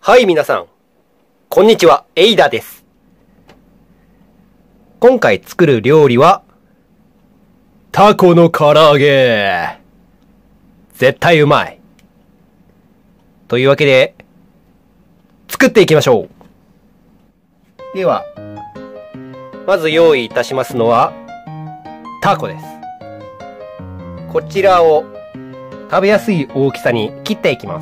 はい、皆さん。こんにちは、エイダです。今回作る料理は、タコの唐揚げ。絶対うまい。というわけで、作っていきましょう。では、まず用意いたしますのは、タコです。こちらを食べやすい大きさに切っていきます。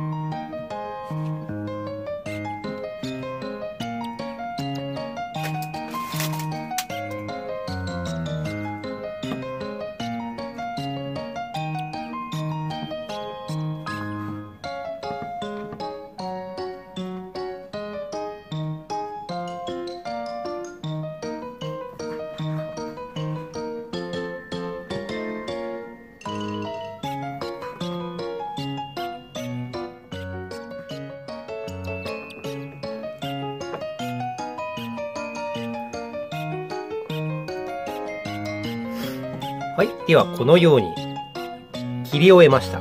はい。では、このように切り終えました。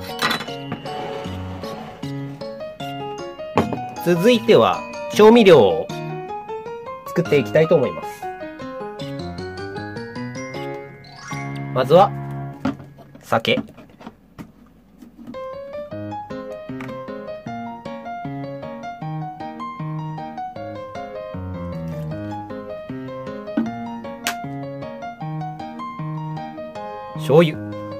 続いては、調味料を作っていきたいと思います。まずは、酒。醤油。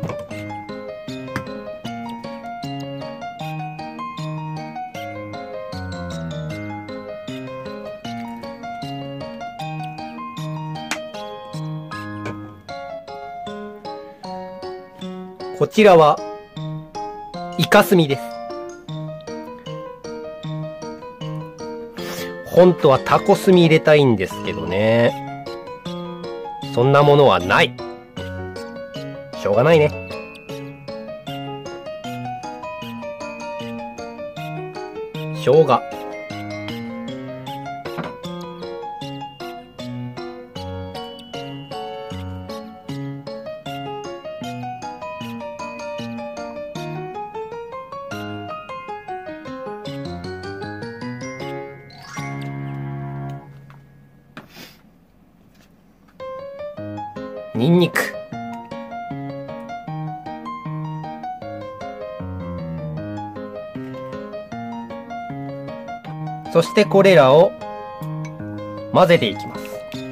こちらは、イカスミです。本当はタコスミ入れたいんですけどね。そんなものはない。しょうがないね。生姜。ニンニク。そしてこれらを混ぜていきます。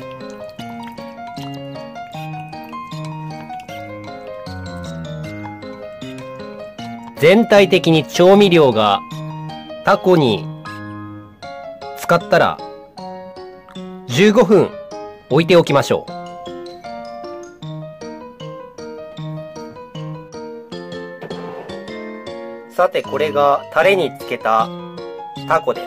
全体的に調味料がタコに使ったら15分置いておきましょう。さて、これがタレにつけたタコです。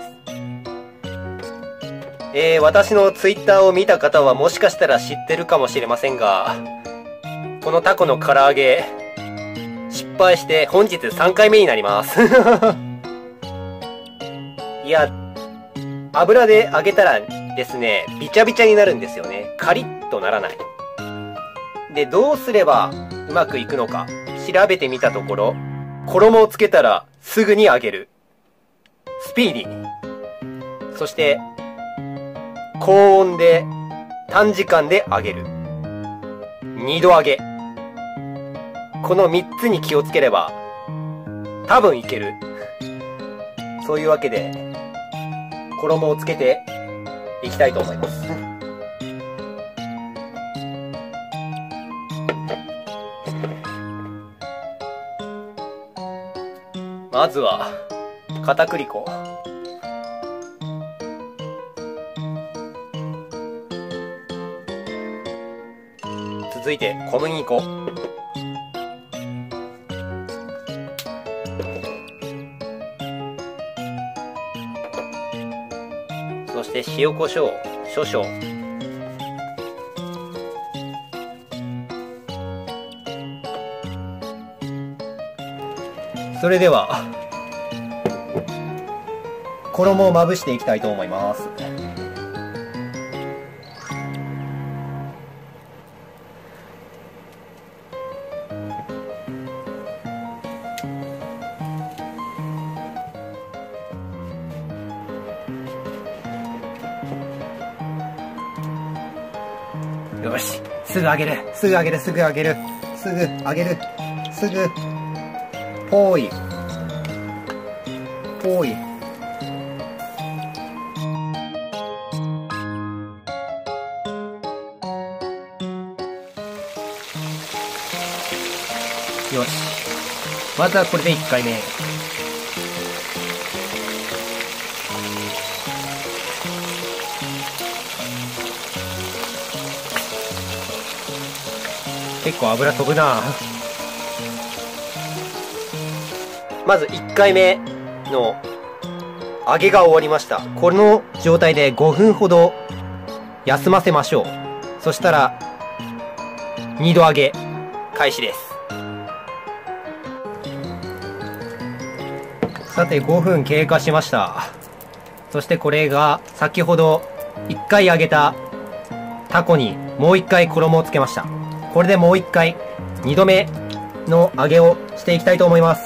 私のツイッターを見た方はもしかしたら知ってるかもしれませんが、このタコの唐揚げ、失敗して本日3回目になります。いや、油で揚げたらですね、びちゃびちゃになるんですよね。カリッとならない。で、どうすればうまくいくのか調べてみたところ、衣をつけたらすぐに揚げる。スピーディーに。そして、高温で短時間で揚げる。二度揚げ。この3つに気をつければ多分いける。そういうわけで衣をつけていきたいと思います。まずは片栗粉。続いて小麦粉。そして塩コショウ少々。それでは衣をまぶしていきたいと思います。 よし。すぐ揚げる。すぐ揚げる。すぐ揚げる。すぐ揚げる。すぐ。ぽい。ぽい。よし。まずはこれで1回目。結構油飛ぶな。まず1回目の揚げが終わりました。この状態で5分ほど休ませましょう。そしたら2度揚げ開始です。さて5分経過しました。そしてこれが先ほど1回揚げたタコにもう1回衣をつけました。これでもう1回2度目の揚げをしていきたいと思います。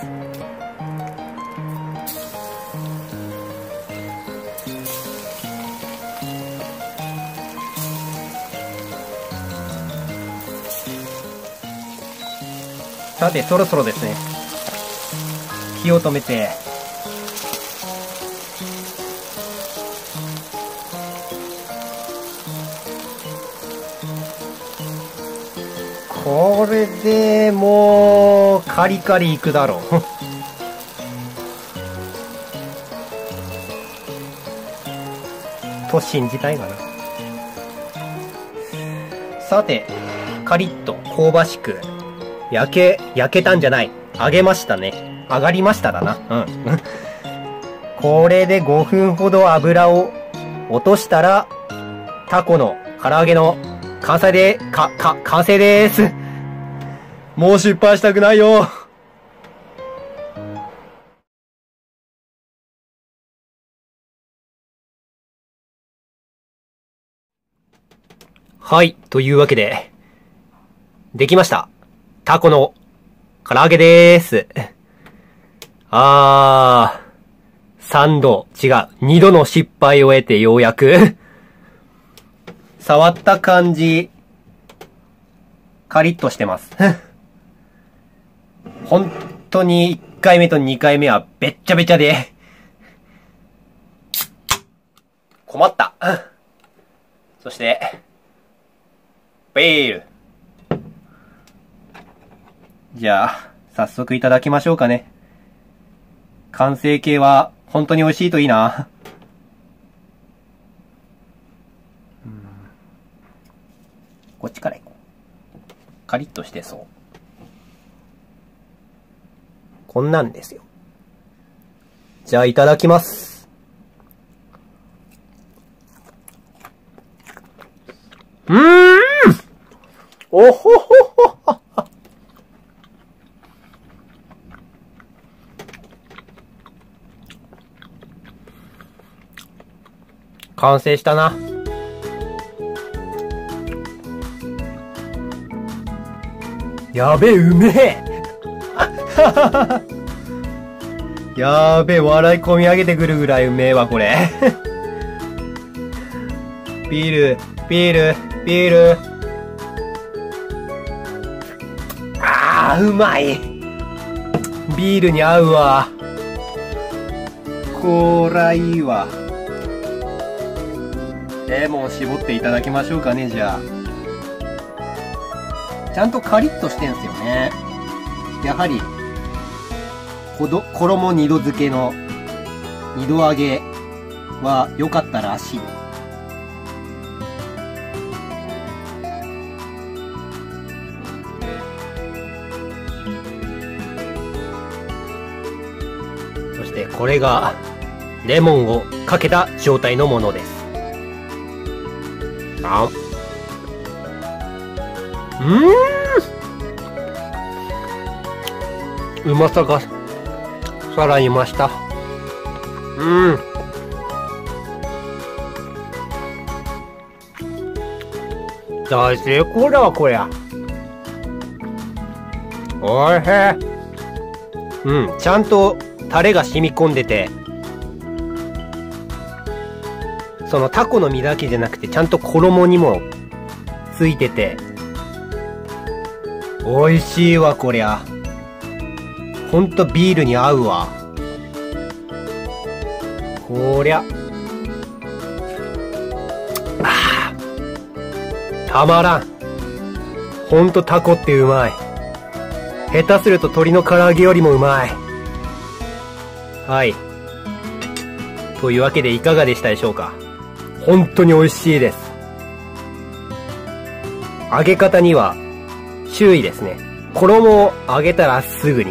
さてそろそろですね、火を止めてこれでもうカリカリいくだろうと信じたいかな。さてカリッと香ばしく焼けたんじゃない、揚げましたね。上がりましただな。うんこれで5分ほど油を落としたらタコの唐揚げの完成で完成です。もう失敗したくないよ。はい。というわけで、できました。タコの唐揚げでーす。3度、違う。2度の失敗を得てようやく、触った感じ、カリッとしてます。本当に1回目と2回目はべっちゃべちゃで、困った。そして、ビール。じゃあ、早速いただきましょうかね。完成形は本当に美味しいといいな。こっちから行こう。カリッとしてそう。こんなんですよ。じゃあいただきます。おほほほ完成したな。やべえ、うめえやべえ、笑い込み上げてくるぐらいうめえわ、これ。ビール、ビール、ビール。うまい。ビールに合うわ。こらいいわ。レモン絞っていただきましょうかね、じゃあ。ちゃんとカリッとしてんすよね。やはり、衣2度漬けの2度揚げは良かったらしい。そしてこれがレモンをかけた状態のものです。うまさがさらに増した。大成功だわ、こりゃ。おいしい。ちゃんとタレが染み込んでて、そのタコの身だけじゃなくてちゃんと衣にもついてて、美味しいわ、こりゃ。ほんとビールに合うわ。こりゃ。たまらん。ほんとタコってうまい。下手すると鶏の唐揚げよりもうまい。はい。というわけでいかがでしたでしょうか。本当に美味しいです。揚げ方には注意ですね。衣を揚げたらすぐに。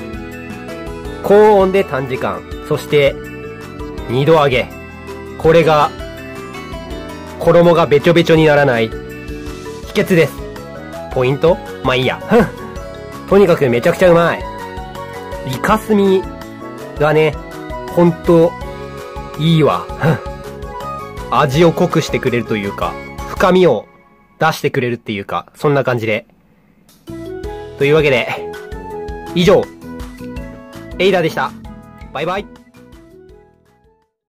高温で短時間。そして2度揚げ。これが衣がべちょべちょにならない秘訣です。ポイント？まあいいや。とにかくめちゃくちゃうまい。イカスミがね、ほんといいわ。味を濃くしてくれるというか、深みを出してくれるっていうか、そんな感じで。というわけで、以上、エイダでした。バイバイ。